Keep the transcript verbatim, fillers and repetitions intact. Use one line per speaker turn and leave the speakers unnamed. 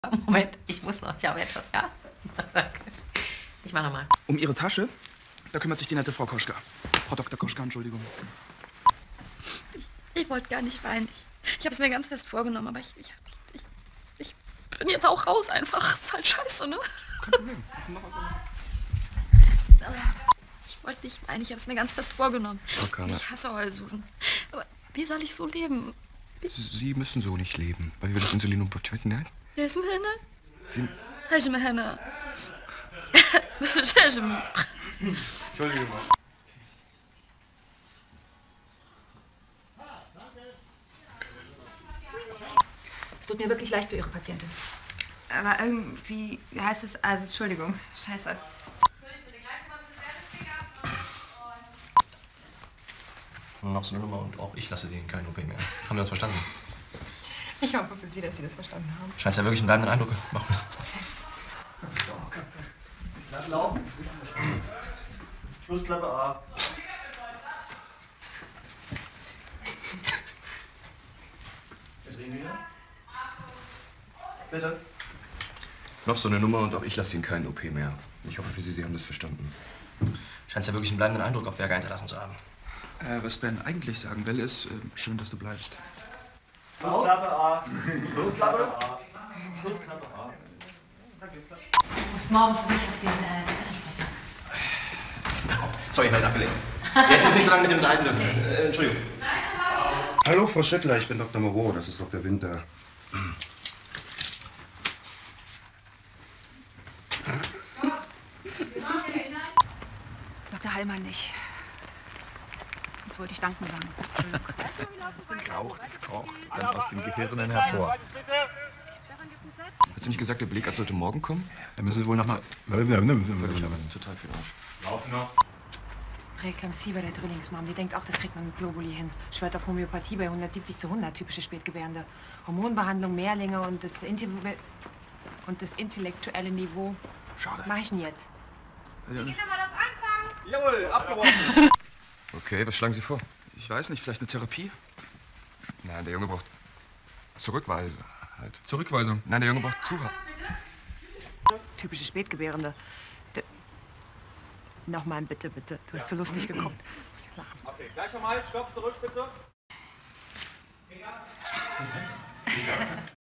Moment, ich muss noch. Ich habe etwas, ja? Ich mache mal.
Um Ihre Tasche, da kümmert sich die nette Frau Koschka. Frau Doktor Koschka, Entschuldigung.
Ich, ich wollte gar nicht weinen. Ich, ich habe es mir ganz fest vorgenommen, aber ich, ich, ich, ich bin jetzt auch raus einfach. Ist halt scheiße, ne?
Kein Problem.
Ich wollte nicht weinen, ich habe es mir ganz fest vorgenommen.
Okay.
Ich hasse Heulsusen. Aber wie soll ich so leben? Wie?
Sie müssen so nicht leben, weil wir das Insulin und Protein, nein?
اسم هنا؟
Sie...
حجم هنا. حجم.
Entschuldigung mal.
Es tut mir wirklich leid für Ihre Patientin.
Aber irgendwie heißt es, also Entschuldigung, scheiße.
Noch so eine Nummer und auch ich lasse denen kein O P mehr. Haben wir uns verstanden?
Ich hoffe für Sie, dass Sie das verstanden haben.
Scheint ja wirklich einen bleibenden Eindruck machen müssen.
Lass laufen. Schlussklappe A. Jetzt reden wir. Bitte.
Noch so eine Nummer und auch ich lasse Ihnen keinen O P mehr. Ich hoffe für Sie, Sie haben das verstanden.
Scheint ja wirklich einen bleibenden Eindruck auf Berger hinterlassen zu haben.
Äh, was Ben eigentlich sagen will, ist, äh, schön, dass du bleibst.
Schlussklappe A. Schlussklappe A. Schlussklappe A.
Du musst morgen für mich auf den äh, Zeitansprechtag.
Sorry, ich war jetzt abgelenkt. Wir hätten uns nicht so lange mit dem unterhalten dürfen. Äh, Entschuldigung.
Hallo, Frau Schüttler, ich bin Doktor Moreau, das ist Doktor Winter.
Doktor Hallmann nicht. Jetzt wollte ich Danken sagen.
Gerauchtes Koch kommt aus den Gehirnen hervor.
Hat sie nicht gesagt, der Belegarzt sollte morgen kommen?
Dann müssen Sie wohl nochmal...
Das ist total viel Arsch.
Laufen noch.
Präeklampsie bei der Drillingsmam. Die denkt auch, das kriegt man mit Globuli hin. Schwört auf Homöopathie bei hundertsiebzig zu hundert, typische Spätgebärende. Hormonbehandlung, Mehrlinge und das, Inti und das intellektuelle Niveau.
Schade.
Was mach ich denn jetzt?
Jawohl, abgebrochen.
Okay, was schlagen Sie vor? Ich weiß nicht, vielleicht eine Therapie? Nein, der Junge braucht Zurückweise halt. Zurückweisung? Nein, der Junge braucht Zuhören.
Typische Spätgebärende. D Nochmal bitte, bitte. Du hast so lustig geguckt. Ich muss ja lachen.
Okay, gleich nochmal. Stopp, zurück bitte.